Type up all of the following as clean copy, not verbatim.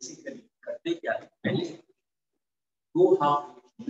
Basically करते क्या है, पहले दो हाफ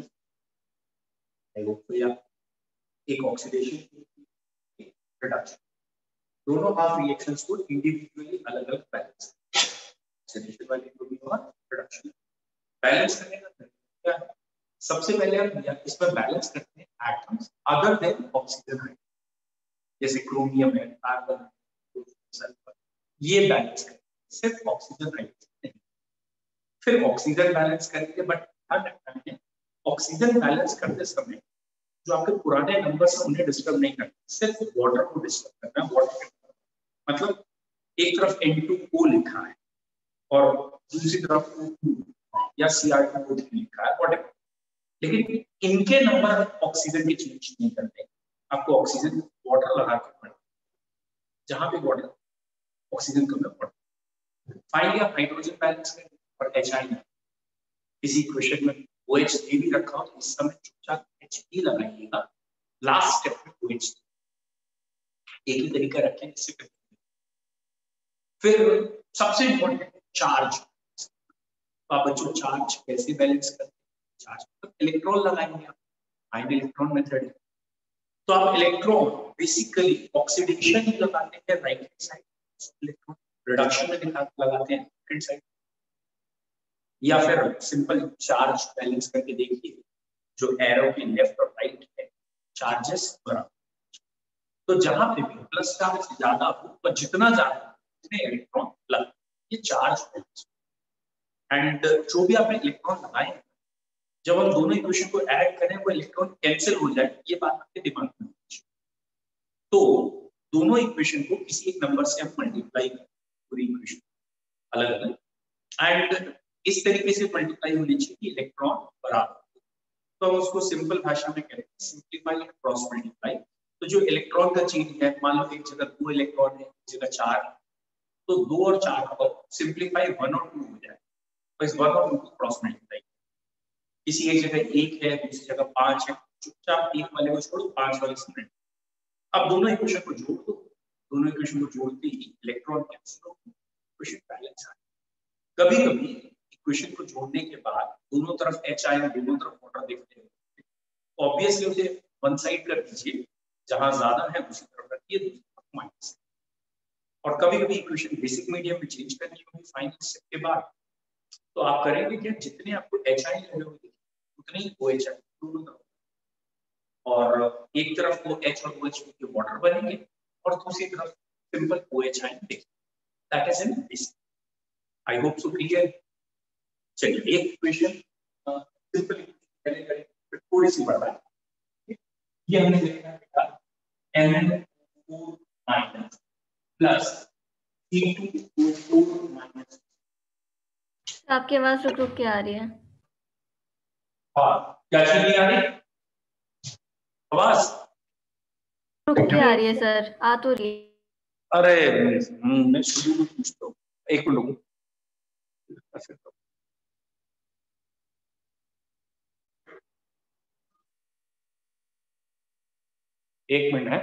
रिएक्शन, एक ऑक्सीडेशन रिडक्शन, दोनों हाफ रिएक्शंस को इंडिविजुअली अलग अलग बैलेंस, ऑक्सीडेशन वाली को भी और रिडक्शन बैलेंस करने का तरीका क्या है? सबसे पहले हम इसमें बैलेंस करते हैं एटम्स अदर देन ऑक्सीजन, जैसे क्रोमियम है, कार्बन है, सल्फर, ये बैलेंस करें, सिर्फ ऑक्सीजन हाइड्रोजन नहीं। फिर ऑक्सीजन बैलेंस करेंगे, बट ध्यान रखना है ऑक्सीजन बैलेंस करते समय जो आपके पुराने नंबर्स हैं उन्हें डिस्टर्ब नहीं करना, सिर्फ वाटर को डिस्टर्ब करना है। वाटर मतलब एक तरफ N2O लिखा है और दूसरी तरफ O2 या Cr2O3 लिखा है, व्हाटएवर, लेकिन इनके नंबर ऑक्सीजन के चेंज नहीं करते। आपको ऑक्सीजन वाटर लगा के पड़ेगा, जहां पे वाटर ऑक्सीजन कम है वाटर। फाइनली आप हाइड्रोजन बैलेंस करें और HI इसी क्वेश्चन में OH भी रखा हो तो इस समय चुपचाप He लगाइएगा, लास्ट स्टेप में OH एक ही तरीका रखें इससे करें। फिर सबसे इंपॉर्टेंट चार्ज, आप बच्चों चार्ज कैसे बैलेंस करते हैं? चार्ज तो इलेक्ट्रॉन लगाएंगे आप, आयन इलेक्ट्रॉन मेथड है, तो आप इलेक्ट्रॉन बेसिकली ऑक्सीडेशन लगाते हैं right hand side, electron reduction में लगाते हैं लेफ्ट हैंड साइड, या फिर सिंपल चार्ज बैलेंस करके देखिए जो एरो के लेफ्ट और राइट है चार्जेस बराबर, तो जहां पे भी प्लस चार्ज ज्यादा हो और जितना ज्यादा उतने इलेक्ट्रॉन लग, ये चार्ज बैलेंस। एंड जो भी आपने इलेक्ट्रॉन लगाए जब हम दोनों इक्वेशन को ऐड करें वो इलेक्ट्रॉन कैंसिल हो जाए, ये बात आपके दिमाग में होनी चाहिए। तो दोनों इक्वेशन को किसी एक नंबर से आप मल्टीप्लाई करें, पूरी इक्वेशन अलग अलग, एंड इस तरीके से मल्टीप्लाई होनी चाहिए इलेक्ट्रॉन बराबर, तो हम उसको सिंपल भाषा में करें सिंप्लीफाई एंड क्रॉस मल्टीप्लाई। तो जो इलेक्ट्रॉन का चेंज है, मान लो एक जगह 2 इलेक्ट्रॉन है, एक जगह 4, तो 2 और 4 पर सिंप्लीफाई 1 और 2 हो जाए, तो इस 1 और 2 को क्रॉस मल्टीप्लाई, किसी एक जगह 1 है दूसरी जगह 5 है, चुपचाप 1 वाले को छोड़ो 5 वाले से, अब दोनों इक्वेशन को जोड़ दो, दोनों इक्वेशन को जोड़ते ही इलेक्ट्रॉन कैंसिल हो, इक्वेशन बैलेंस आ। कभी कभी इक्वेशन को जोड़ने के बाद दोनों तरफ HI और दोनों तरफ वाटर देखते हैं, ऑब्वियसली उसे वन साइड कर दीजिए, जहां ज्यादा है उसी तरफ रखिए, दूसरी तरफ माइनस। और कभी कभी इक्वेशन बेसिक मीडियम में चेंज करनी होगी फाइनल स्टेप के बाद, तो आप करेंगे कि जितने आपको HI लगे होंगे उतने ही OHI दोनों तरफ, और एक तरफ वो H और OH के वाटर बनेंगे और दूसरी तरफ सिंपल OHI देखेंगे। That is in basic, I hope so clear. चलिए एक इक्वेशन सिंपल पहले करें, फिर थोड़ी सी बढ़ा है, ये हमने देखा था Mn4 minus plus C2O4 minus. आपकी आवाज रुक रुक के आ रही है। हाँ, क्या चीज नहीं आ रही आवाज? रुक के आ रही है सर, आ तो रही है। अरे मैं शुरू में पूछता हूँ, एक मिनट रुको। एक मिनट है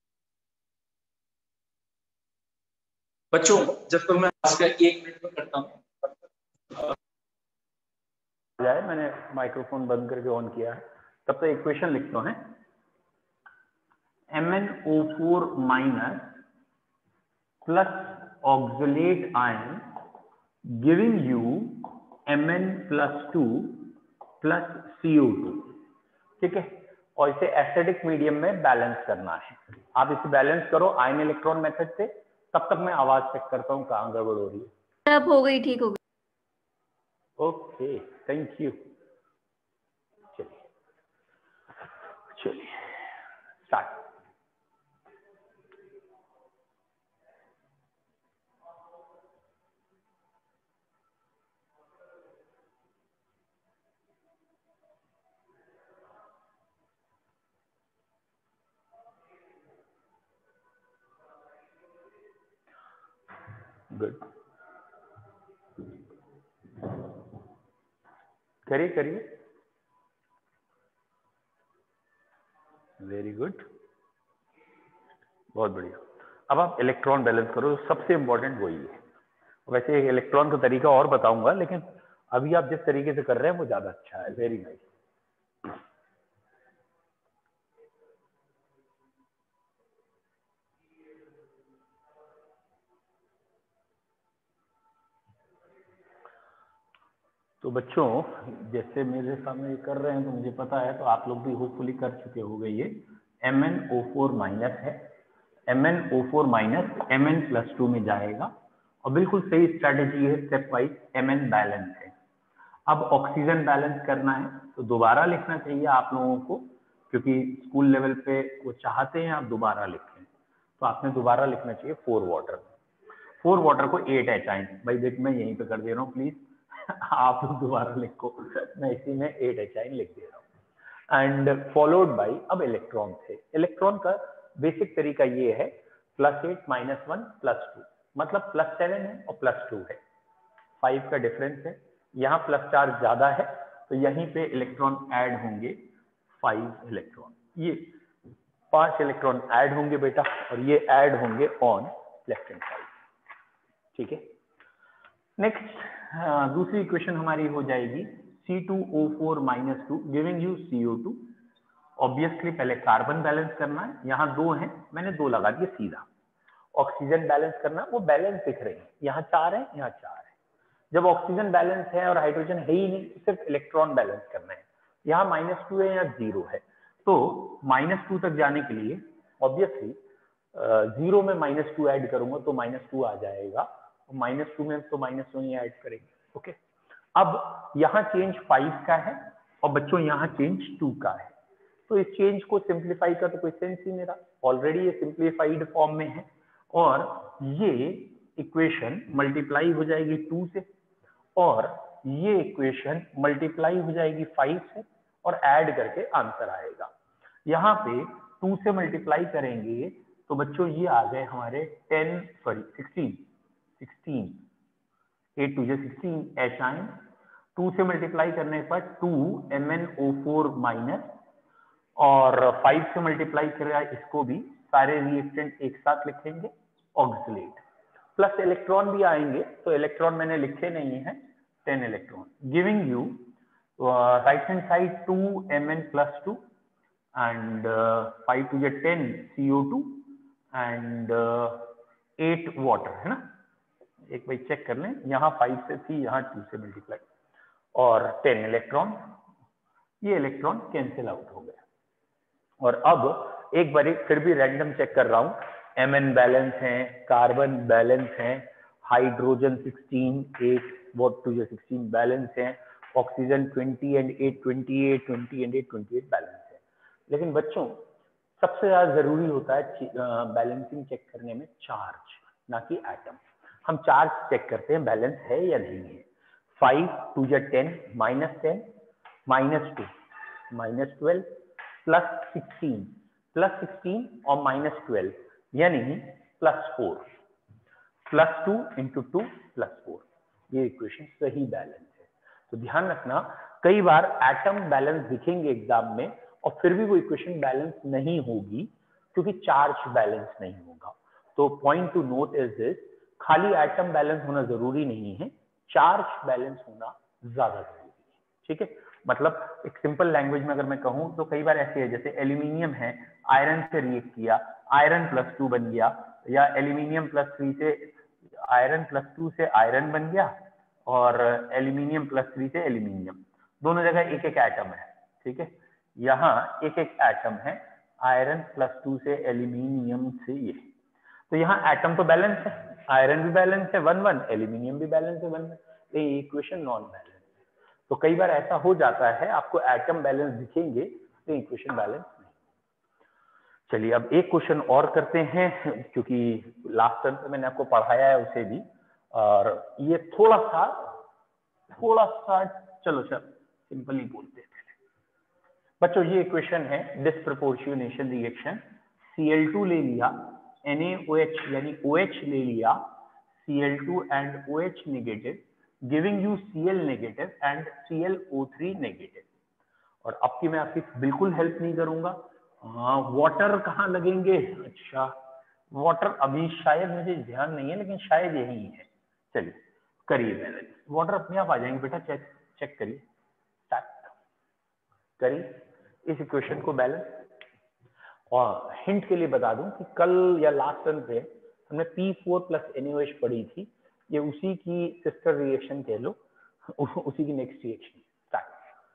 बच्चों, जब तक मैं आज का 1 मिनट में करता हूँ जाए, मैंने माइक्रोफोन बंद करके ऑन किया है, तब तक इक्वेशन लिखता हूं। MnO4 minus plus oxalate ion giving you Mn+2 plus CO2, ठीक है। और इसे एसिडिक मीडियम में बैलेंस करना है। आप इसे बैलेंस करो आयन इलेक्ट्रॉन मेथड से, तब तक मैं आवाज चेक करता हूँ कहाँ गड़बड़ हो रही है। अब हो गई, ठीक हो गई। Okay, thank you. चलिए चलिए स्टार्ट। गुड, करिए करिए, वेरी गुड, बहुत बढ़िया। अब आप इलेक्ट्रॉन बैलेंस करो, सबसे इंपॉर्टेंट वही है। वैसे इलेक्ट्रॉन का तरीका और बताऊंगा, लेकिन अभी आप जिस तरीके से कर रहे हैं वो ज्यादा अच्छा है। Very nice. तो बच्चों जैसे मेरे सामने कर रहे हैं तो मुझे पता है, तो आप लोग भी होपफुली कर चुके होंगे। ये MnO4 माइनस है, MnO4 माइनस Mn+2 में जाएगा और बिल्कुल सही स्ट्रैटेजी है, स्टेप वाइज Mn बैलेंस है। अब ऑक्सीजन बैलेंस करना है तो दोबारा लिखना चाहिए आप लोगों को, क्योंकि स्कूल लेवल पे वो चाहते हैं आप दोबारा लिखें, तो आपने दोबारा लिखना चाहिए 4 वाटर। 4 वाटर को 8 एचाइन, भाई देख मैं यहीं पे कर दे रहा हूँ, प्लीज आप लोग दोबारा लिखो, मैं इसी में 8 एचाइन लिख दे रहा हूँ। एंड फॉलोड बाई, अब इलेक्ट्रॉन थे, इलेक्ट्रॉन का बेसिक तरीका ये है +8 -1 +2, मतलब +7 है और +2 है, 5 का डिफरेंस है। यहाँ प्लस चार्ज ज्यादा है तो यहीं पे इलेक्ट्रॉन ऐड होंगे 5 इलेक्ट्रॉन, ये 5 इलेक्ट्रॉन ऐड होंगे बेटा, और ये ऐड होंगे ऑन लेफ्ट हैंड साइड। ठीक है, नेक्स्ट दूसरी इक्वेशन हमारी हो जाएगी C2O4 -2 giving you CO2। Obviously पहले कार्बन बैलेंस करना है, यहाँ 2 हैं, मैंने 2 लगा दिए सीधा। ऑक्सीजन बैलेंस करना, वो बैलेंस दिख रहे हैं, यहाँ 4 है, यहाँ 4 है। जब ऑक्सीजन बैलेंस है और हाइड्रोजन है ही नहीं, तो सिर्फ इलेक्ट्रॉन बैलेंस करना है। यहाँ -2 है, यहाँ 0 है, तो -2 तक जाने के लिए ऑब्वियसली 0 में -2 ऐड करूंगा तो -2 आ जाएगा, -2 में तो -1 ही ऐड करेंगे। ओके, अब यहाँ चेंज 5 का है और बच्चों यहाँ चेंज 2 का है, तो इस चेंज को सिंप्लीफाई का तो कोई सेंस ही नहीं रहा, ऑलरेडी ये सिंप्लीफाइड फॉर्म में है, और ये इक्वेशन मल्टीप्लाई हो जाएगी 2 से, और ये इक्वेशन मल्टीप्लाई हो जाएगी 5 से, और ऐड करके आंसर आएगा। यहाँ पे 2 से मल्टीप्लाई करेंगे तो बच्चों ये आ गए हमारे 16 8 2 16 एचाइन, 2 से मल्टीप्लाई करने पर 2 MnO4 माइनस, और 5 से मल्टीप्लाई करेगा इसको भी, सारे रिएक्टेंट एक साथ लिखेंगे, ऑक्सलेट, प्लस इलेक्ट्रॉन भी आएंगे, तो इलेक्ट्रॉन मैंने लिखे नहीं है, 10 electron, giving you right hand side 2 Mn+2 and 5 to 10 CO2 and 8 water, है ना। एक बार चेक कर लें, यहाँ 5 से थी, यहाँ 2 से मल्टीप्लाई, और 10 इलेक्ट्रॉन, ये इलेक्ट्रॉन कैंसिल आउट हो गया। और अब एक बार फिर भी रैंडम चेक कर रहा हूँ, Mn बैलेंस है, कार्बन बैलेंस है, हाइड्रोजन 16 8 what to 16 बैलेंस है, ऑक्सीजन 20 and 8 28 20 and 8 28 बैलेंस है। लेकिन बच्चों सबसे ज्यादा जरूरी होता है बैलेंसिंग चेक करने में चार्ज, ना कि एटम। हम चार्ज चेक करते हैं बैलेंस है या नहीं है। 5 2 10 -10 -2 -12 +16 और -12 यानी +4, +2 × 2 +4, ये इक्वेशन सही बैलेंस है। तो ध्यान रखना, कई बार एटम बैलेंस दिखेंगे एग्जाम में और फिर भी वो इक्वेशन बैलेंस नहीं होगी, क्योंकि चार्ज बैलेंस नहीं होगा। तो point to note is this, खाली एटम बैलेंस होना जरूरी नहीं है, चार्ज बैलेंस होना ज्यादा जरूरी है। ठीक है, मतलब एक सिंपल लैंग्वेज में अगर मैं कहूं तो कई बार ऐसे है, जैसे एल्यूमिनियम है, आयरन से रिएक्ट किया, आयरन +2 बन गया, या एल्यूमिनियम +3 से आयरन +2 से आयरन बन गया, और एल्यूमिनियम +3 से एल्यूमिनियम, दोनों जगह एक एक एटम है। ठीक है, यहाँ एक एक एटम है, आयरन +2 से एल्यूमिनियम से ये, तो यहाँ एटम तो बैलेंस है, आयरन भी बैलेंस है 1 1, एल्यूमिनियम भी बैलेंस है 1 1, तो ये इक्वेशन नॉन बैलेंस है। तो कई बार ऐसा हो जाता है, आपको एटम बैलेंस दिखेंगे तो इक्वेशन बैलेंस नहीं। चलिए अब एक क्वेश्चन और करते हैं, क्योंकि लास्ट टर्म पे मैंने आपको पढ़ाया है उसे भी, और ये थोड़ा सा चलो सिंपल ही बोलते हैं बच्चों। ये इक्वेशन है डिस्प्रपोर्शनेशन रिएक्शन, Cl2 ले लिया, NaOH यानी OH ले लिया, Cl2 and OH negative, giving you Cl negative and ClO3 negative. और अब की मैं आपकी बिल्कुल हेल्प नहीं करूंगा। हाँ, वाटर कहाँ लगेंगे? अच्छा, वाटर अभी शायद मुझे ध्यान नहीं है, लेकिन शायद यही है, चलिए करिए बैलेंस, वाटर अपने आप आ जाएंगे बेटा, चेक करिए, स्टार्ट करिए इस इक्वेशन को बैलेंस। और हिंट के लिए बता दूं कि कल या लास्ट टर्म पे हमने P4 प्लस NaOH पढ़ी थी, ये उसी की सिस्टर रिएक्शन कह लो, उसी की नेक्स्ट रिएक्शन। स्टार्ट।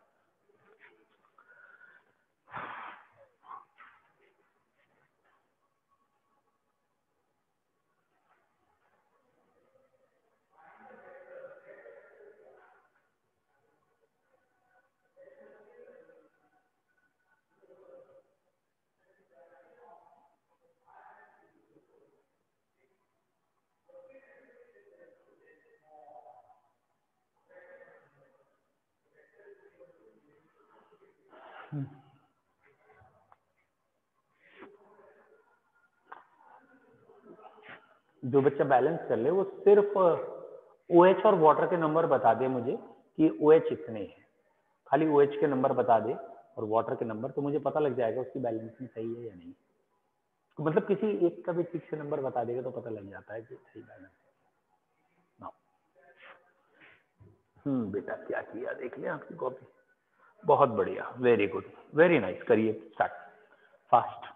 जो बच्चा बैलेंस कर ले वो सिर्फ OH और वाटर के नंबर बता दे मुझे कि OH इतने हैं, खाली OH के नंबर बता दे और वाटर के नंबर, तो मुझे पता लग जाएगा उसकी बैलेंसिंग सही है या नहीं। तो मतलब किसी एक का भी ठीक से नंबर बता देगा तो पता लग जाता है कि सही बैलेंस है। बेटा क्या किया देख ले आपकी कॉपी, बहुत बढ़िया, वेरी गुड, वेरी नाइस। करिए स्टार्ट फास्ट।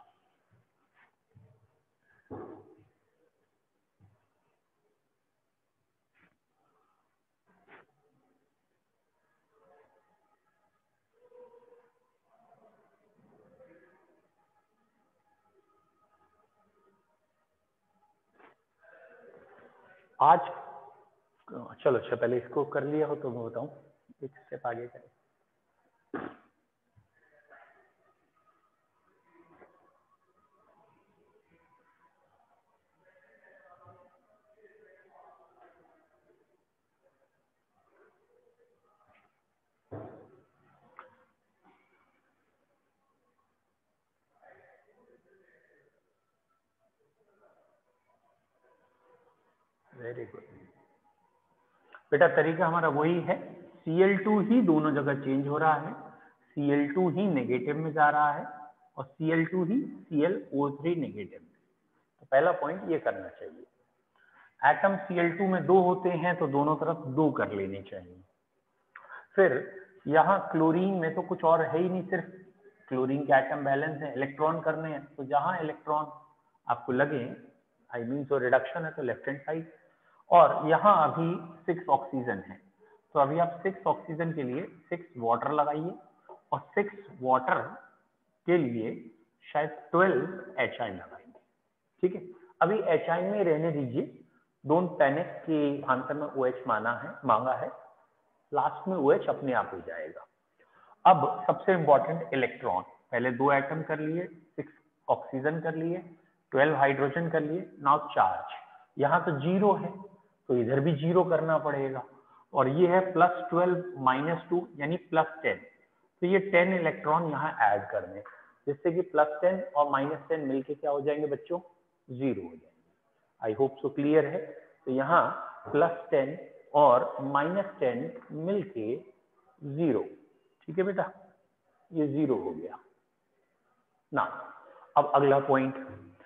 आज चलो अच्छा पहले इसको कर लिया हो तो मैं बताऊं, एक स्टेप आगे करें। वेरी गुड बेटा, तरीका हमारा वही है, Cl2 ही दोनों जगह चेंज हो रहा है, Cl2 ही नेगेटिव में जा रहा है और Cl2 ही ClO3 नेगेटिव में। तो पहला पॉइंट ये करना चाहिए। एटम Cl2 में 2 होते हैं तो दोनों तरफ 2 कर लेने चाहिए। फिर यहाँ क्लोरीन में तो कुछ और है ही नहीं, सिर्फ क्लोरीन के एटम बैलेंस है, इलेक्ट्रॉन करने हैं, तो जहां इलेक्ट्रॉन आपको लगे, आई मीन तो रिडक्शन है तो लेफ्ट हैंड साइड, और यहाँ अभी 6 ऑक्सीजन है, तो अभी आप 6 ऑक्सीजन के लिए 6 वाटर लगाइए और 6 वाटर के लिए शायद 12 HI लगाएंगे। ठीक है, अभी HI में रहने दीजिए, डोंट पैनिक कि आंसर में OH मांगा है, लास्ट में OH अपने आप हो जाएगा। अब सबसे इंपॉर्टेंट इलेक्ट्रॉन, पहले 2 एटम कर लिए, 6 ऑक्सीजन कर लिए, 12 हाइड्रोजन कर लिए, नाउ चार्ज। यहाँ तो 0 है तो इधर भी 0 करना पड़ेगा, और ये है +12 -2 यानी +10, तो ये 10 इलेक्ट्रॉन यहाँ ऐड करने, जिससे कि +10 और -10 मिलके क्या हो जाएंगे बच्चों, 0 हो जाएंगे। आई होप सो क्लियर है। तो यहाँ +10 और -10 मिलके 0, ठीक है बेटा, ये 0 हो गया ना। अब अगला पॉइंट,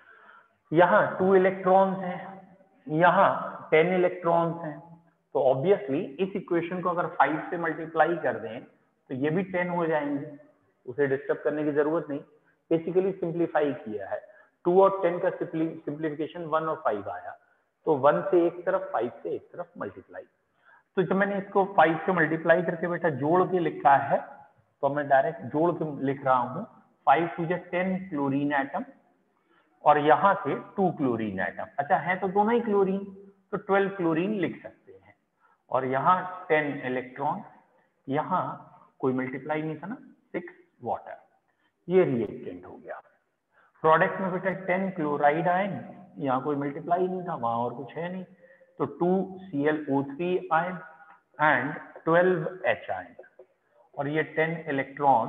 यहाँ 2 इलेक्ट्रॉन्स हैं, यहाँ 10 इलेक्ट्रॉन्स हैं, तो ऑब्वियसली इस इक्वेशन को अगर 5 से मल्टीप्लाई कर दें तो ये भी 10 हो जाएंगे, उसे डिस्टर्ब करने की जरूरत नहीं, बेसिकली सिंप्लीफाई किया है। 2 और 10 का सिंप्लीफिकेशन 1 और 5 आया, तो 1 से एक तरफ, 5 से एक तरफ मल्टीप्लाई। तो जब मैंने इसको 5 से मल्टीप्लाई करके बेटा जोड़ के लिखा है, तो मैं डायरेक्ट जोड़ के लिख रहा हूँ, 5 टू 10 क्लोरीन एटम और यहाँ से 2 क्लोरीन एटम। अच्छा है तो दोनों ही क्लोरीन, तो 12 क्लोरीन लिख सकते हैं, और यहाँ 10 इलेक्ट्रॉन, यहाँ कोई मल्टीप्लाई नहीं था ना, 6 वाटर, ये रिएक्टेंट हो गया। प्रोडक्ट में बेटा 10 क्लोराइड आयन, यहाँ कोई मल्टीप्लाई नहीं था, वहां और कुछ है नहीं, तो 2 ClO3 ion and 12 H ion, और ये 10 इलेक्ट्रॉन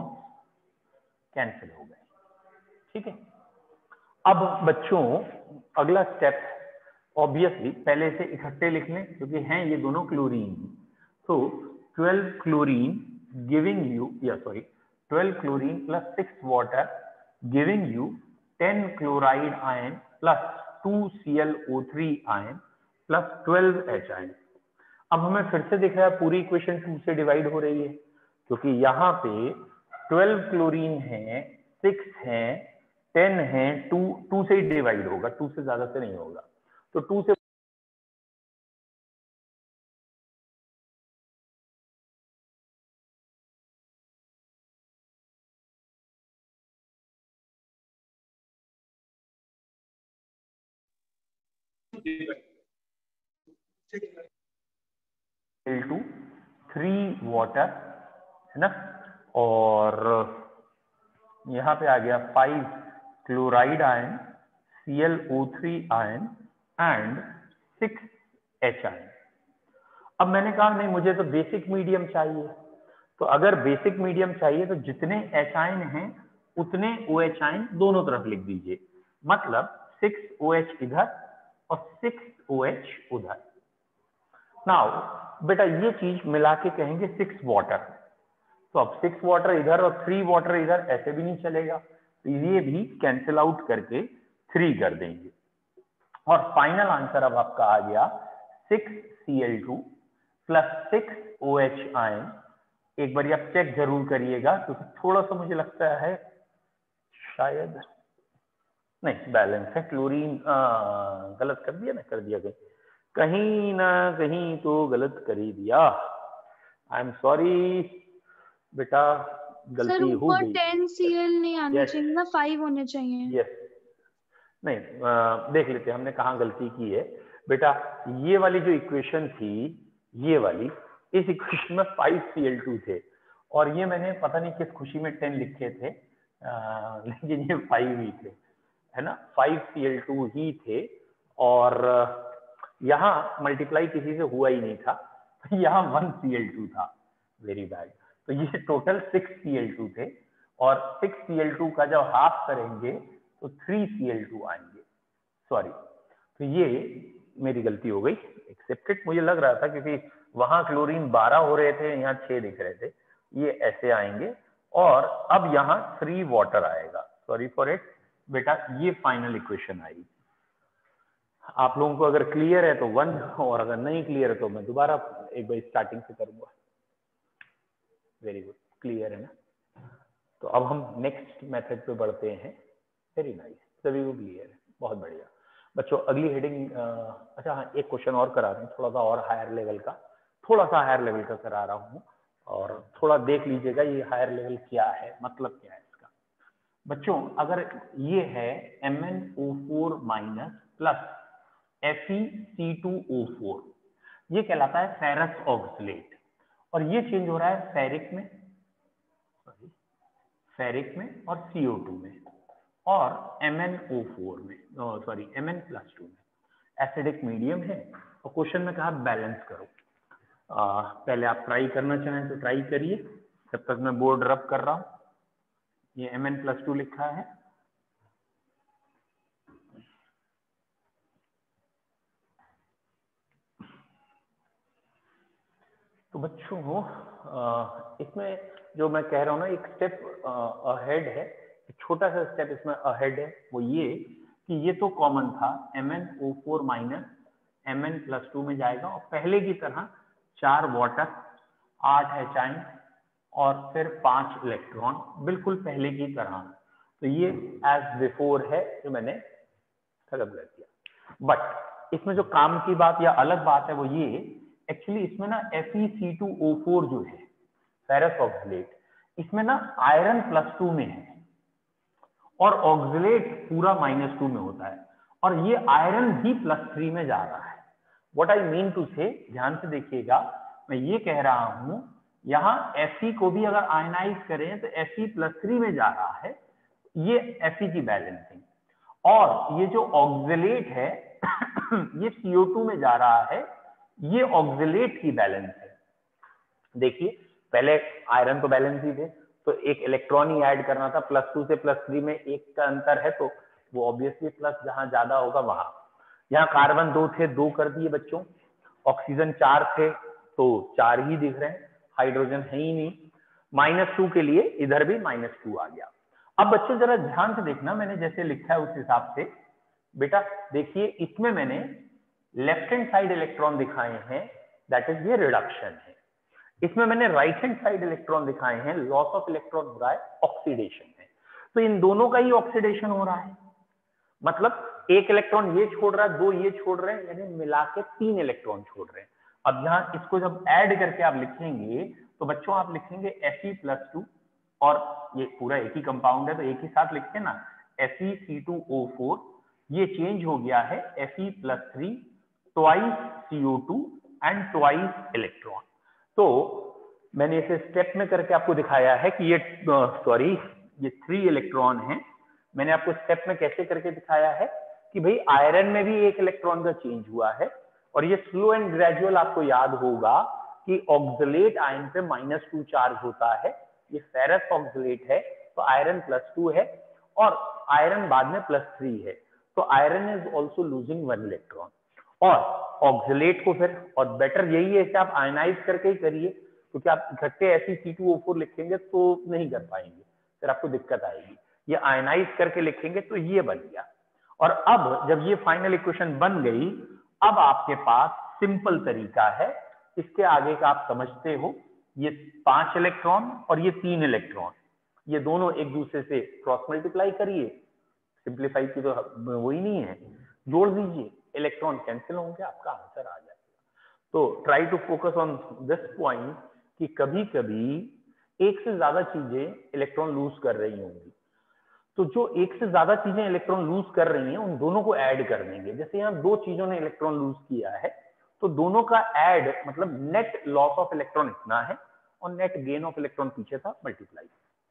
कैंसिल हो गए। ठीक है, अब बच्चों अगला स्टेप, ऑब्वियसली पहले से इकट्ठे लिख लें क्योंकि हैं ये दोनों क्लोरीन, तो 12 chlorine giving you, 12 chlorine plus 6 water giving you 10 chloride ion plus 2 ClO3 ion plus 12 H ion. अब हमें फिर से दिख रहा है पूरी इक्वेशन 2 से डिवाइड हो रही है, क्योंकि यहाँ पे 12 क्लोरीन है, 6 है, 10 है, 2 से ही डिवाइड होगा, 2 से ज्यादा से नहीं होगा। तो 2 से टू 3 वाटर है ना, और यहाँ पे आ गया 5 chloride ion, ClO3 ion and 6 H ion. अब मैंने कहा नहीं मुझे तो बेसिक मीडियम चाहिए, तो अगर बेसिक मीडियम चाहिए तो जितने H आयन हैं उतने OH आयन दोनों तरफ लिख दीजिए, मतलब 6 OH इधर और 6 OH उधर। नाउ बेटा ये चीज मिला के कहेंगे 6 वाटर, तो अब 6 वाटर इधर और 3 वाटर इधर ऐसे भी नहीं चलेगा, तो ये भी कैंसिल आउट करके 3 कर देंगे। और फाइनल आंसर अब आपका आ गया 6Cl2 प्लस 6 OH आयन। एक बार आप चेक जरूर करिएगा, क्योंकि थोड़ा सा मुझे लगता है शायद नहीं बैलेंस है, क्लोरीन गलत कर दिया ना, कर दिया कहीं ना कहीं तो गलत कर ही दिया। आई एम सॉरी बेटा, गलती हो गई। 10 Cl नहीं आना चाहिए ना, 5 होने चाहिए। यस नहीं, देख लेते हैं हमने कहाँ गलती की है बेटा। ये वाली जो इक्वेशन थी, ये वाली, इस इक्वेशन में 5Cl2 थे, और ये मैंने पता नहीं किस खुशी में 10 लिखे थे, लेकिन ये 5 ही थे, है ना, 5Cl2 ही थे। और यहाँ मल्टीप्लाई किसी से हुआ ही नहीं था, तो यहाँ 1Cl2 था, वेरी बैड। तो ये टोटल 6Cl2 थे, और 6Cl2 का जब हाफ करेंगे तो 3Cl2 आएंगे, सॉरी। तो ये मेरी गलती हो गई, एक्सेप्टेड मुझे लग रहा था, क्योंकि वहां क्लोरीन 12 हो रहे थे, यहाँ 6 दिख रहे थे, ये ऐसे आएंगे, और अब यहाँ 3 वाटर आएगा, सॉरी फॉर इट बेटा। ये फाइनल इक्वेशन आई। आप लोगों को अगर क्लियर है तो 1, और अगर नहीं क्लियर है तो मैं दोबारा एक बार स्टार्टिंग से करूंगा। वेरी गुड, क्लियर है ना। तो अब हम नेक्स्ट मेथड पे बढ़ते हैं। वेरी नाइस, सभी को क्लियर है, बहुत बढ़िया बच्चों। अगली हेडिंग, अच्छा हाँ, एक क्वेश्चन और करा रहे हैं, थोड़ा सा और हायर लेवल का, थोड़ा सा हायर लेवल का करा रहा हूँ, और थोड़ा देख लीजिएगा ये हायर लेवल क्या है, मतलब क्या है इसका। बच्चों अगर ये है MnO4 माइनस प्लस FeC2O4, ये कहलाता है फेरस ऑक्सलेट, और ये चेंज हो रहा है फेरिक में, फेरिक में और CO2 में, और MnO4 में, सॉरी Mn+2 में। एसिडिक मीडियम है, और क्वेश्चन में कहा बैलेंस करो। पहले आप ट्राई करना चाहें तो ट्राई करिए, जब तक मैं बोर्ड रब कर रहा हूं। ये Mn+2 लिखा है, तो बच्चों इसमें जो मैं कह रहा हूँ ना, एक स्टेप अहेड है, एक छोटा सा स्टेप इसमें अहेड है, वो ये कि ये तो कॉमन था, MnO4 माइनस Mn+2 में जाएगा, और पहले की तरह 4 वाटर, 8 H आयन और फिर 5 इलेक्ट्रॉन, बिल्कुल पहले की तरह। तो ये एज बिफोर है जो मैंने खत्म कर दिया। बट इसमें जो काम की बात या अलग बात है वो ये, एक्चुअली इसमें ना FeC2O4 जो है फेरस ऑक्सलेट, इसमें ना आयरन +2 में है, और ऑक्सलेट पूरा -2 में होता है, और ये आयरन भी +3 में जा रहा है। व्हाट आई मीन टू से, ध्यान से देखिएगा, मैं ये कह रहा हूं यहाँ Fe को भी अगर आयनाइज करें तो Fe+3 में जा रहा है, ये Fe की बैलेंसिंग, और ये जो ऑक्सलेट है ये CO2 में जा रहा है, ये ऑक्सलेट की बैलेंस है। देखिए पहले आयरन तो बैलेंस ही थे, तो एक इलेक्ट्रॉन ही ऐड करना था, +2 से +3 में 1 का अंतर है, तो वो ऑब्वियसली प्लस जहां ज्यादा होगा वहां। यहाँ कार्बन 2 थे, 2 कर दिए बच्चों, ऑक्सीजन 4 थे तो 4 ही दिख रहे हैं, हाइड्रोजन है ही नहीं, -2 के लिए इधर भी -2 आ गया। अब बच्चों जरा ध्यान से देखना, मैंने जैसे लिखा है उस हिसाब से बेटा देखिए, इसमें मैंने लेफ्ट हैंड साइड इलेक्ट्रॉन दिखाए हैं, दैट इज ये रिडक्शन है। इसमें मैंने राइट हैंड साइड इलेक्ट्रॉन दिखाए हैं, लॉस ऑफ इलेक्ट्रॉन हो रहा है, ऑक्सीडेशन है। तो इन दोनों का ही ऑक्सीडेशन हो रहा है, मतलब एक इलेक्ट्रॉन ये छोड़ रहा है, दो ये छोड़ रहे हैं, यानी मिला के 3 इलेक्ट्रॉन छोड़ रहे हैं। अब यहाँ इसको जब ऐड करके आप लिखेंगे तो बच्चों आप लिखेंगे Fe+2, और ये पूरा एक ही कंपाउंड है तो एक ही साथ लिखते हैं ना, FeC2O4, ये चेंज हो गया है Fe+3 twice CO2 and twice electron. तो मैंने इसे स्टेप में करके आपको दिखाया है कि ये ये 3 इलेक्ट्रॉन हैं। मैंने आपको स्टेप में कैसे करके दिखाया है कि भाई आयरन में भी 1 इलेक्ट्रॉन का चेंज हुआ है, और ये स्लो एंड ग्रेजुअल आपको याद होगा कि ऑक्सलेट आयन पे -2 चार्ज होता है, ये फेरस ऑक्सलेट है तो आयरन +2 है, और आयरन बाद में +3 है, तो iron is also losing 1 electron. और ऑक्सलेट को फिर, और बेटर यही है कि आप आयनाइज करके ही करिए, क्योंकि आप इकट्ठे Fe2O4 लिखेंगे तो नहीं कर पाएंगे, फिर आपको दिक्कत आएगी। ये आयनाइज करके लिखेंगे तो ये बन गया। और अब जब ये फाइनल इक्वेशन बन गई, अब आपके पास सिंपल तरीका है, इसके आगे का आप समझते हो, ये 5 इलेक्ट्रॉन और ये 3 इलेक्ट्रॉन, ये दोनों एक दूसरे से क्रॉस मल्टीप्लाई करिए, सिंप्लीफाई की तो वही नहीं है, जोड़ दीजिए, इलेक्ट्रॉन कैंसिल होंगे, आपका आंसर आ जाएगा। तो try to focus on this point कि कभी कभी एक से ज्यादा चीजें इलेक्ट्रॉन लूज कर रही होंगी, तो जो एक से ज्यादा चीजें इलेक्ट्रॉन लूज कर रही हैं उन दोनों को ऐड कर देंगे। जैसे यहाँ 2 चीजों ने इलेक्ट्रॉन लूज किया है, तो दोनों का ऐड मतलब नेट लॉस ऑफ इलेक्ट्रॉन इतना है और नेट गेन ऑफ इलेक्ट्रॉन पीछे था मल्टीप्लाई।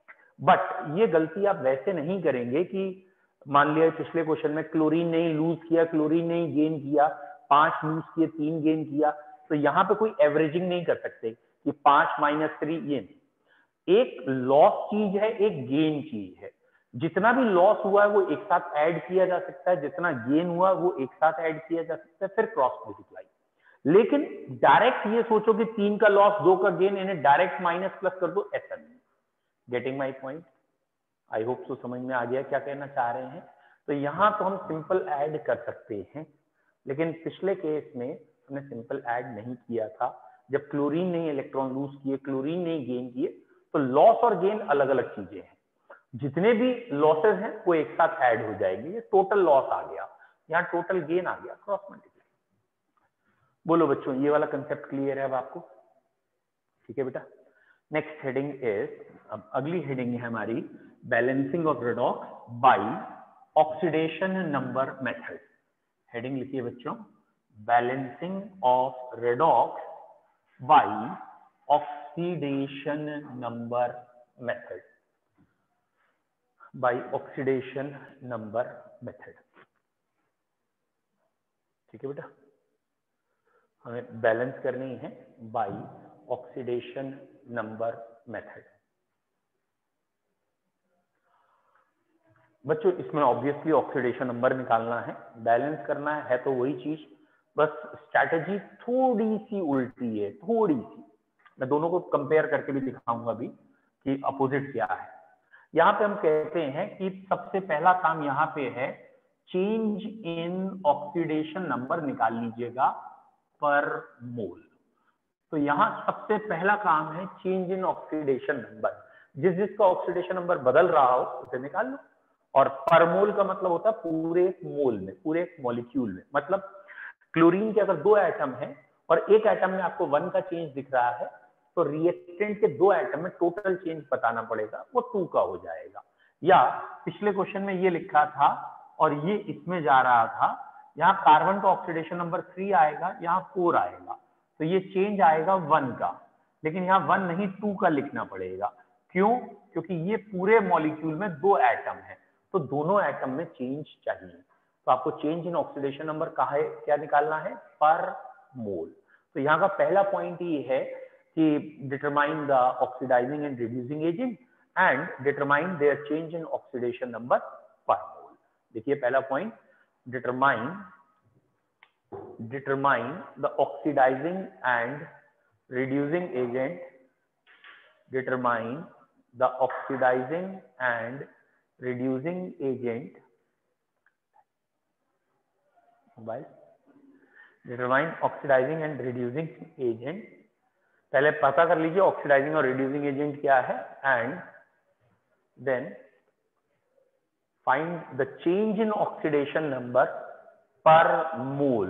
बट ये गलती आप वैसे नहीं करेंगे कि मान लिया पिछले क्वेश्चन में क्लोरीन ने लूज किया, क्लोरीन ने गेन किया, 5 लूज किए 3 गेन किया, तो यहाँ पे कोई एवरेजिंग नहीं कर सकते कि 5 - 3 ये। एक लॉस चीज है, एक गेन चीज है। जितना भी लॉस हुआ है वो एक साथ ऐड किया जा सकता है, जितना गेन हुआ वो एक साथ ऐड किया जा सकता है, फिर क्रॉस मल्टीप्लाई। लेकिन डायरेक्ट ये सोचो कि 3 का लॉस 2 का गेन, इन्हें डायरेक्ट माइनस प्लस कर दो, ऐसा नहीं। Getting my point? I hope so समझ में आ गया क्या कहना चाह रहे हैं। तो यहां तो हम सिंपल ऐड कर सकते हैं, लेकिन पिछले केस में हमने सिंपल ऐड नहीं किया था। जब क्लोरीन ने इलेक्ट्रॉन लूज किए, क्लोरीन ने गेन किए, तो लॉस और गेन अलग अलग चीजें हैं। जितने भी लॉसेस हैं वो एक साथ ऐड हो जाएंगे, ये टोटल लॉस आ गया, यहाँ टोटल गेन आ गया, क्रॉस मल्टीप्लाई। बोलो बच्चों, ये वाला कंसेप्ट क्लियर है अब आपको? ठीक है बेटा। नेक्स्ट हेडिंग इज, अब अगली हेडिंग है हमारी balancing of redox by oxidation number method. Heading लिखिए बच्चों, balancing of redox by oxidation number method, by oxidation number method. ठीक है बेटा, हमें बैलेंस करनी है बाय ऑक्सीडेशन नंबर मेथड। बच्चों इसमें ऑब्वियसली ऑक्सीडेशन नंबर निकालना है, बैलेंस करना है तो वही चीज, बस स्ट्रैटेजी थोड़ी सी उल्टी है, थोड़ी सी। मैं दोनों को कंपेयर करके भी दिखाऊंगा अभी कि अपोजिट क्या है। यहाँ पे हम कहते हैं कि सबसे पहला काम यहाँ पे है चेंज इन ऑक्सीडेशन नंबर निकाल लीजिएगा पर मोल। तो यहाँ सबसे पहला काम है चेंज इन ऑक्सीडेशन नंबर, जिसका ऑक्सीडेशन नंबर बदल रहा हो उसे निकाल लो। और पर मोल का मतलब होता है पूरे एक मोल में, पूरे एक मॉलिक्यूल में। मतलब क्लोरीन के अगर 2 एटम है और एक एटम में आपको 1 का चेंज दिख रहा है, तो रिएक्टेंट के 2 एटम में टोटल चेंज बताना पड़ेगा, वो 2 का हो जाएगा। या पिछले क्वेश्चन में ये लिखा था और ये इसमें जा रहा था, यहाँ कार्बन का ऑक्सीडेशन नंबर 3 आएगा, यहाँ 4 आएगा, तो ये चेंज आएगा 1 का, लेकिन यहाँ 1 नहीं 2 का लिखना पड़ेगा। क्यों? क्योंकि ये पूरे मॉलिक्यूल में 2 एटम है, तो दोनों एटम में चेंज चाहिए। तो आपको चेंज इन ऑक्सीडेशन नंबर कहा है, क्या निकालना है? पर मोल। तो यहाँ का पहला पॉइंट ये है कि determine the oxidizing and reducing agent and determine their change in oxidation number per mole. देखिए पहला point, determine the oxidizing and reducing agent, determine the oxidizing and reducing agent by determine oxidizing and reducing agent, पहले पता कर लीजिए oxidising और reducing agent क्या है, and then find the change in oxidation number per mole,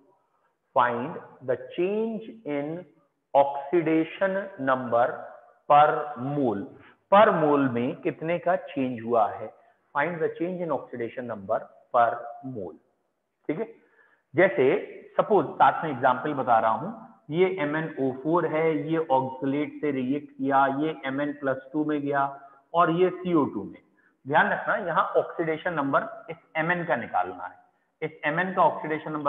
find the change in oxidation number per mole, पर मोल में कितने का चेंज हुआ है, find the change in oxidation number per mole. ठीक है, जैसे सपोज साथ में एग्जांपल बता रहा हूं, ये MnO4 है, ये ऑक्सलेट से रिएक्ट किया, ये Mn+2 में गया और ये CO2 में। ध्यान रखना यहाँ ऑक्सीडेशन नंबर इस Mn का निकालना है, इस Mn का ऑक्सीडेशन नंबर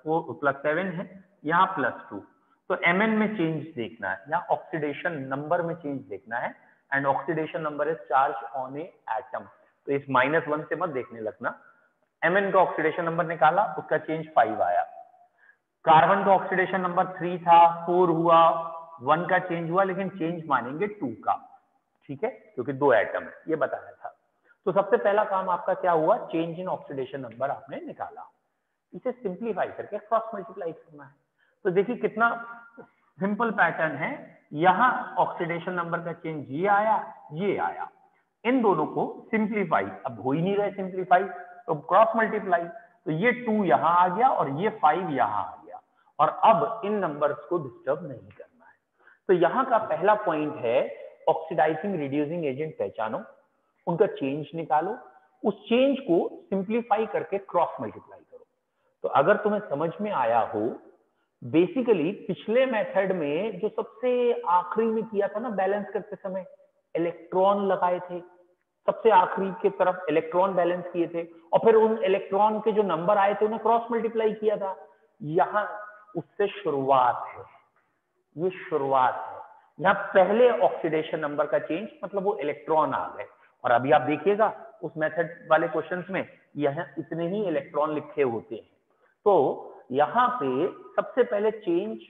+7 है, यहाँ +2, तो Mn में चेंज देखना है, यहाँ ऑक्सीडेशन नंबर में चेंज देखना है, and oxidation number is charge on a atom, तो इस -1 से मत देखने लगना। Mn का ऑक्सीडेशन नंबर निकाला, उसका चेंज 5 आया, कार्बन का ऑक्सीडेशन नंबर 3 था, 4 हुआ, 1 का चेंज हुआ, लेकिन चेंज मानेंगे 2 का, ठीक है, क्योंकि 2 एटम है, ये बताया था। तो सबसे पहला काम आपका क्या हुआ, चेंज इन ऑक्सीडेशन नंबर आपने निकाला, इसे सिंप्लीफाई करके क्रॉस मल्टीप्लाई करना है। तो देखिए कितना सिंपल पैटर्न है, यहाँ ऑक्सीडेशन नंबर का चेंज ये आया, इन दोनों को सिंप्लीफाई, अब हो ही नहीं रहे सिंप्लीफाई, तो क्रॉस मल्टीप्लाई, तो ये 2 यहां आ गया और ये 5 यहां आ गया, और अब इन नंबर्स को डिस्टर्ब नहीं करना है। तो यहाँ का पहला पॉइंट है ऑक्सीडाइजिंग रिड्यूसिंग एजेंट पहचानो, उनका चेंज निकालो, उस चेंज को सिंप्लीफाई करके क्रॉस मल्टीप्लाई करो। तो अगर तुम्हें समझ में आया हो, बेसिकली पिछले मेथड में जो सबसे आखिरी में किया था ना, बैलेंस करते समय इलेक्ट्रॉन लगाए थे, सबसे आखिरी की तरफ इलेक्ट्रॉन बैलेंस किए थे, और फिर उन इलेक्ट्रॉन के जो नंबर आए थे उन्हें क्रॉस मल्टीप्लाई किया था। यहां उससे शुरुआत है, ये शुरुआत है, यहाँ पहले ऑक्सीडेशन नंबर का चेंज, मतलब वो इलेक्ट्रॉन आ गए, और अभी आप देखिएगा उस मेथड वाले क्वेश्चंस में यह इतने ही इलेक्ट्रॉन लिखे होते हैं। तो यहाँ पे सबसे पहले चेंज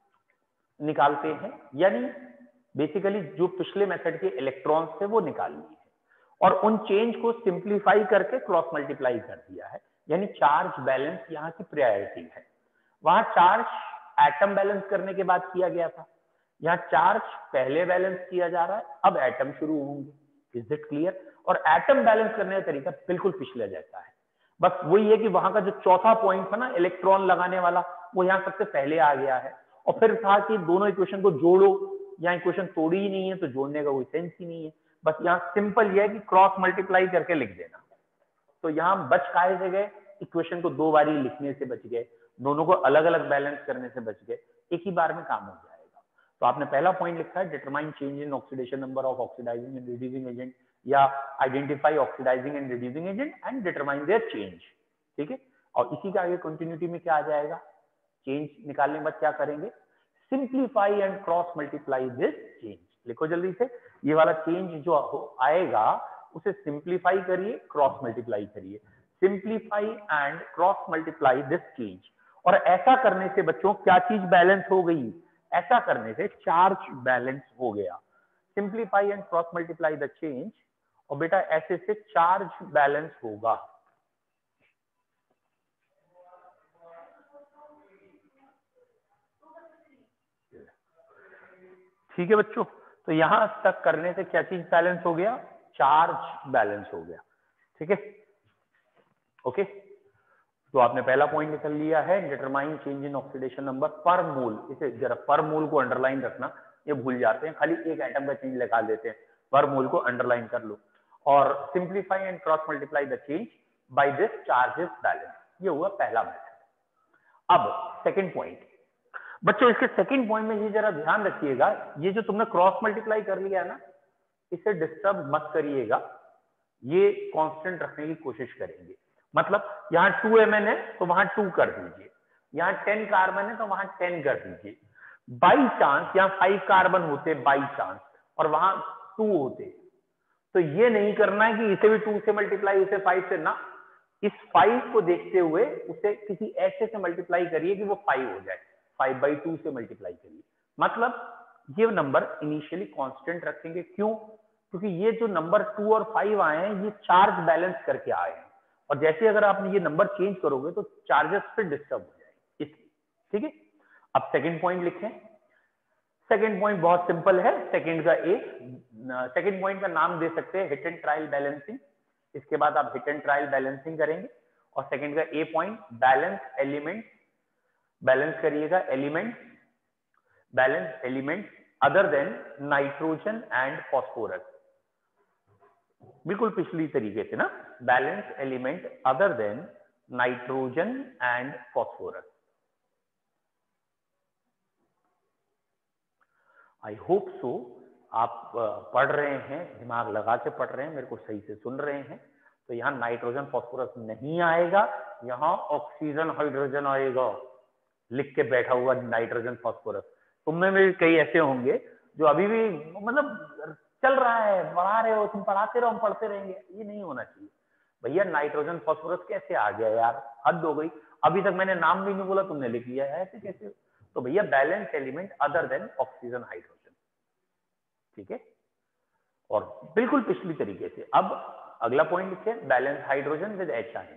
निकालते हैं, यानी बेसिकली जो पिछले मेथड के इलेक्ट्रॉन्स थे वो निकाल लिए, और उन चेंज को सिंप्लीफाई करके क्रॉस मल्टीप्लाई कर दिया है, यानी चार्ज बैलेंस यहाँ की प्रायोरिटी है। वहां चार्ज एटम बैलेंस करने के बाद किया गया था, यहाँ चार्ज पहले बैलेंस किया जा रहा है, अब एटम शुरू होंगे। Is it clear? और एटम बैलेंस करने का तरीका बिल्कुल पिछले जैसा है, बस वही है कि वहां का जो चौथा पॉइंट था ना इलेक्ट्रॉन लगाने वाला, वो यहाँ सबसे पहले आ गया है, और फिर था कि दोनों इक्वेशन को जोड़ो, यहाँ इक्वेशन तोड़ी ही नहीं है तो जोड़ने का कोई सेंस ही नहीं है, बस यहाँ सिंपल ये है कि क्रॉस मल्टीप्लाई करके लिख देना। तो यहाँ बच काहे से गए, इक्वेशन को 2 बारी लिखने से बच गए, दोनों को अलग अलग बैलेंस करने से बच गए, एक ही बार में काम हो जाएगा। तो आपने पहला पॉइंट लिखा है determine change in oxidation number of oxidizing and reducing agent, या identify oxidizing and reducing agent and determine their change, ठीक है। और इसी का आगे कंटिन्यूटी में क्या आ जाएगा, चेंज निकालने के बाद क्या करेंगे, simplify and cross multiply this change. लिखो जल्दी से, ये वाला चेंज जो आएगा उसे सिंप्लीफाई करिए, क्रॉस मल्टीप्लाई करिए, simplify and cross multiply this change. और ऐसा करने से बच्चों क्या चीज बैलेंस हो गई, ऐसा करने से चार्ज बैलेंस हो गया। Simplify and cross multiply the change, और बेटा ऐसे से चार्ज बैलेंस होगा। ठीक है बच्चों, तो यहां तक करने से क्या चीज बैलेंस हो गया, चार्ज बैलेंस हो गया, ठीक है। ओके, तो आपने पहला पॉइंट निकल लिया है, determine change in oxidation number per mole. इसे जरा पर मोल को अंडरलाइन रखना, ये भूल जाते हैं, खाली एक एटम का चेंज निकाल देते हैं, पर मोल को अंडरलाइन कर लो। और simplify and cross multiply the change by this charges balance, ये हुआ पहला मेथड। अब सेकंड पॉइंट बच्चों, इसके सेकंड पॉइंट में ये जरा ध्यान रखिएगा, ये जो तुमने क्रॉस मल्टीप्लाई कर लिया है ना, इसे डिस्टर्ब मत करिएगा, ये कांस्टेंट रखने की कोशिश करेंगे। मतलब यहाँ 2Mn है तो वहां 2 कर दीजिए, यहाँ 10 कार्बन है तो वहां 10 कर दीजिए। बाई चांस यहाँ 5 कार्बन होते बाई चांस, और वहां 2 होते, तो ये नहीं करना है कि इसे भी 2 से मल्टीप्लाई, उसे 5 से ना, इस 5 को देखते हुए उसे किसी ऐसे से मल्टीप्लाई करिए कि वो 5 हो जाए, 5/2 से मल्टीप्लाई करिए। मतलब ये नंबर इनिशियली कांस्टेंट रखेंगे, क्यों? क्योंकि ये जो नंबर 2 और 5 आए हैं ये चार्ज बैलेंस करके आए हैं, और जैसे अगर आपने ये नंबर चेंज करोगे तो चार्जेस फिर डिस्टर्ब हो जाएंगे, इसलिए ठीक है, अब सेकंड पॉइंट लिखें। सेकंड पॉइंट बहुत सिंपल है, सेकंड का ए, सेकंड पॉइंट का नाम दे सकते हैं हिट एंड ट्रायल बैलेंसिंग। इसके बाद आप हिट एंड ट्रायल बैलेंसिंग करेंगे और सेकंड का A point balance element, balance करिएगा element, balance element other than nitrogen and phosphorus, बिल्कुल पिछली तरीके से ना, balance element other than nitrogen and phosphorus. I hope so आप पढ़ रहे हैं, दिमाग लगा के पढ़ रहे हैं, मेरे को सही से सुन रहे हैं। तो यहाँ नाइट्रोजन फॉस्फोरस नहीं आएगा, यहाँ ऑक्सीजन हाइड्रोजन आएगा, लिख के बैठा हुआ नाइट्रोजन फॉस्फोरस। तुम में भी कई ऐसे होंगे जो अभी भी मतलब चल रहा है, पढ़ा रहे हो, तुम पढ़ाते रहो, हम पढ़ते रहेंगे, ये नहीं होना चाहिए भैया। नाइट्रोजन फॉस्फोरस कैसे आ गया यार, हद हो गई, अभी तक मैंने नाम भी नहीं बोला तुमने लिख लिया है, ऐसे कैसे? तो भैया balance element other than oxygen hydrogen, ठीक है, और बिल्कुल पिछली तरीके से। अब अगला पॉइंट लिखिए, balance hydrogen with H ion.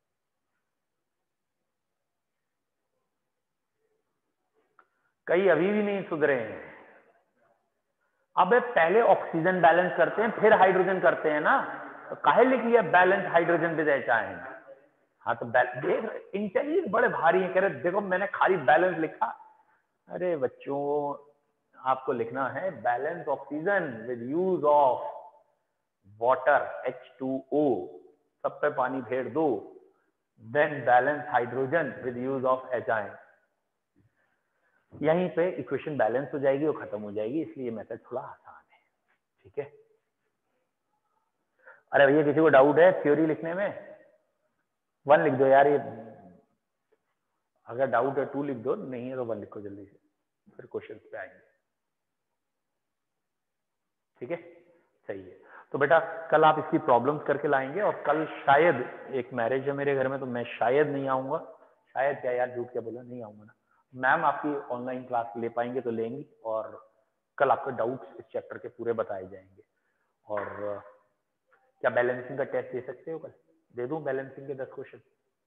कई अभी भी नहीं सुधरे हैं। अब पहले ऑक्सीजन बैलेंस करते हैं फिर हाइड्रोजन करते हैं ना, तो काहे लिख लिया balance hydrogen with H ion? हाँ तो देख इंटेलिजेंस बड़े भारी है, कह रहे देखो मैंने खाली बैलेंस लिखा। अरे बच्चों आपको लिखना है balance oxygen with use of water H2O, सब पे पानी फेर दो, then balance hydrogen with use of H ion. यहीं पे इक्वेशन बैलेंस हो जाएगी और खत्म हो जाएगी, इसलिए मेथड थोड़ा आसान है, ठीक है। अरे भैया किसी को डाउट है थ्योरी लिखने में? 1 लिख दो यार, ये अगर डाउट है 2 लिख दो, नहीं है तो 1 लिखो जल्दी से, फिर क्वेश्चन पे आएंगे, ठीक है, सही है। तो बेटा कल आप इसकी प्रॉब्लम्स करके लाएंगे, और कल शायद एक मैरिज है मेरे घर में, तो मैं शायद नहीं आऊंगा, शायद क्या यार, झूठ क्या बोला, नहीं आऊंगा ना। मैम आपकी ऑनलाइन क्लास ले पाएंगे तो लेंगी, और कल आपके डाउट्स इस चैप्टर के पूरे बताए जाएंगे। और क्या बैलेंसिंग का टेस्ट दे सकते हो कल? दे दूं बैलेंसिंग के 10 क्वेश्चन?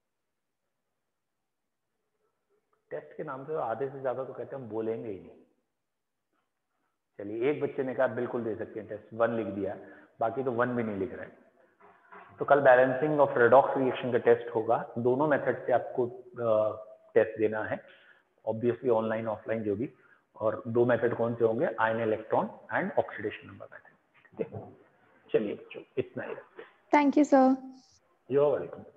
टेस्ट के नाम से आधे से ज्यादा तो कहते हैं हम बोलेंगे ही नहीं। चलिए एक बच्चे ने कहा बिल्कुल दे सकते हैं टेस्ट, 1 लिख दिया, बाकी तो 1 भी नहीं लिख रहे। तो कल बैलेंसिंग ऑफ रेडॉक्स रिएक्शन का टेस्ट होगा, दोनों मेथड से आपको टेस्ट देना है, ऑब्वियसली ऑनलाइन ऑफलाइन जो भी। और 2 मेथड कौन से होंगे? Ion electron and oxidation number method, ठीक है। चलिए बच्चों इतना ही रखते हैं। Thank you sir. You are welcome.